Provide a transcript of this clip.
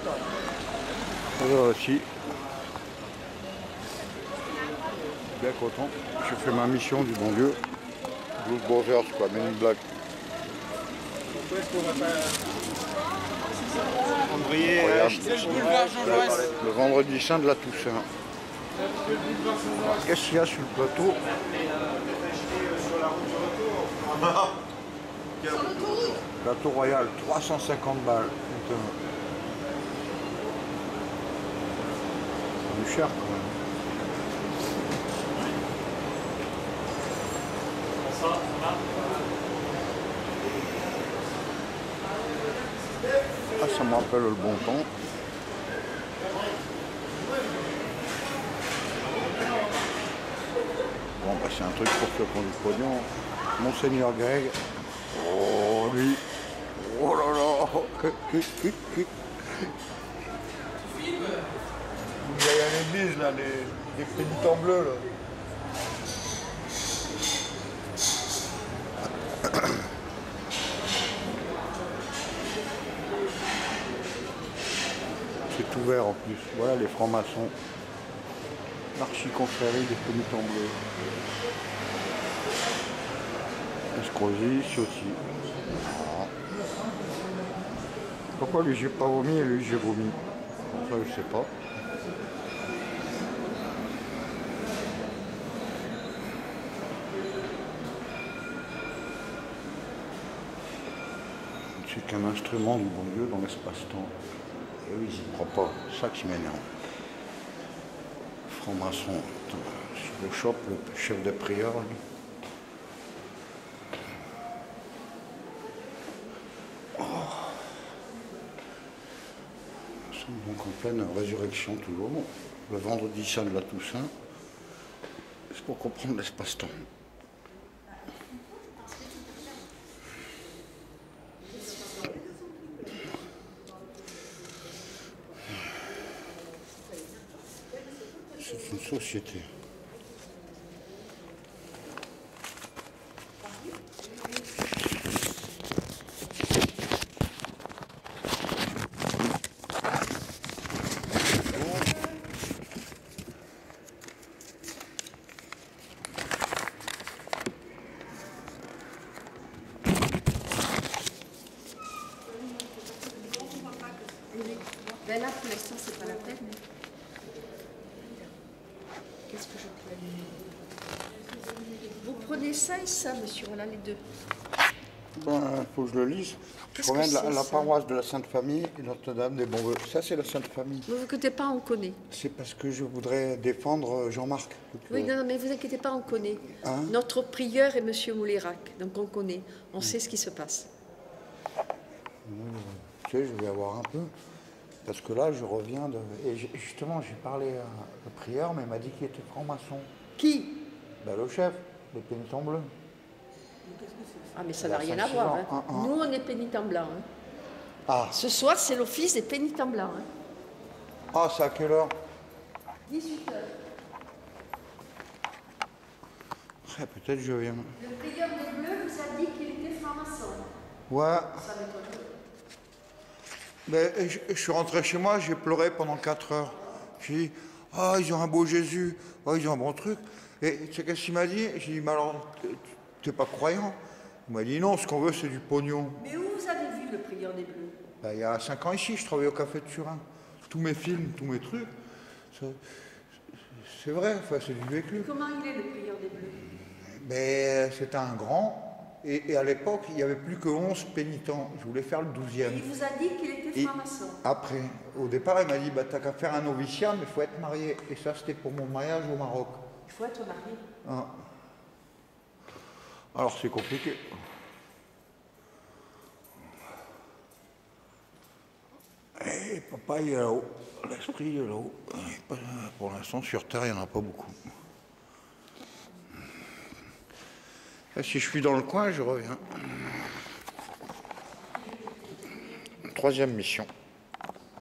Voilà aussi. Bien content. J'ai fait ma mission du bon Dieu. Blues Brothers quoi, Men in Black. Le vendredi saint de la Toussaint. Qu'est-ce qu'il y a sur le plateau? Plateau royal, 350 balles. C'est du cher quand même. Ah, ça me rappelle le bon temps. Bon, bah, c'est un truc pour ceux qui ont du pognon. Monseigneur Greg. Oh, lui. Oh là là. Il y a l'église, là, les pénitents bleus, là. C'est ouvert en plus. Voilà les francs-maçons. L'archiconfrérie des pénitents bleus. Escrosi, Ciotti. Voilà. Pourquoi lui j'ai pas vomi et lui j'ai vomi? Ça je sais pas. C'est qu'un instrument du bon Dieu dans l'espace-temps. Et oui, j'y crois pas. C'est ça qui m'énerve. Franc-maçon. Je le chope, le chef de prière. Oh. Nous sommes donc en pleine résurrection toujours. Le vendredi saint de la Toussaint. C'est pour comprendre l'espace-temps. C'est une société. Ben là, pour l'instant, c'est pas la peine. Qu'est-ce que je peux... Vous prenez ça et ça, monsieur, voilà les deux. Ben, faut que je le lise. Je reviens de la paroisse de la Sainte Famille et Notre-Dame des Bons Voeux. Ça, c'est la Sainte Famille. Ne vous inquiétez pas, on connaît. C'est parce que je voudrais défendre Jean-Marc. Oui, non, mais vous inquiétez pas, on connaît. Hein? Notre prieur est monsieur Moulérac, donc on connaît. On sait ce qui se passe. Tu sais, je vais avoir un peu. Parce que là, je reviens de... Et justement, j'ai parlé à le prieur, mais il m'a dit qu'il était franc-maçon. Qui? Ben, le chef, les pénitents bleus. Ah, mais ça n'a rien à voir. Hein. Nous, on est pénitents blancs. Hein. Ah. Ce soir, c'est l'office des pénitents blancs. Hein. Ah, c'est à quelle heure? 18 h. Ah, peut-être je viens. Le prieur des Bleus vous a dit qu'il était franc-maçon. Ouais. Ça m'étonne. Mais je suis rentré chez moi, j'ai pleuré pendant 4 heures. J'ai dit, ah, ils ont un beau Jésus, oh, ils ont un bon truc. Et tu sais qu'est-ce qu'il m'a dit? J'ai dit, mais alors, t'es pas croyant? Il m'a dit, non, ce qu'on veut, c'est du pognon. Mais où vous avez vu le prieur des Bleus? Ben, il y a 5 ans ici, je travaillais au Café de Turin. Tous mes films, tous mes trucs, c'est vrai, enfin, c'est du vécu. Comment il est, le prieur des Bleus? Mais c'était un grand. Et à l'époque, il n'y avait plus que 11 pénitents. Je voulais faire le 12e. Il vous a dit qu'il était franc-maçon. Après, au départ, il m'a dit, bah, t'as qu'à faire un noviciat, mais il faut être marié. Et ça, c'était pour mon mariage au Maroc. Il faut être marié. Ah. Alors, c'est compliqué. Et papa, il est là-haut. L'esprit est là-haut. Pour l'instant, sur Terre, il n'y en a pas beaucoup. Et si je suis dans le coin, je reviens. 3e mission.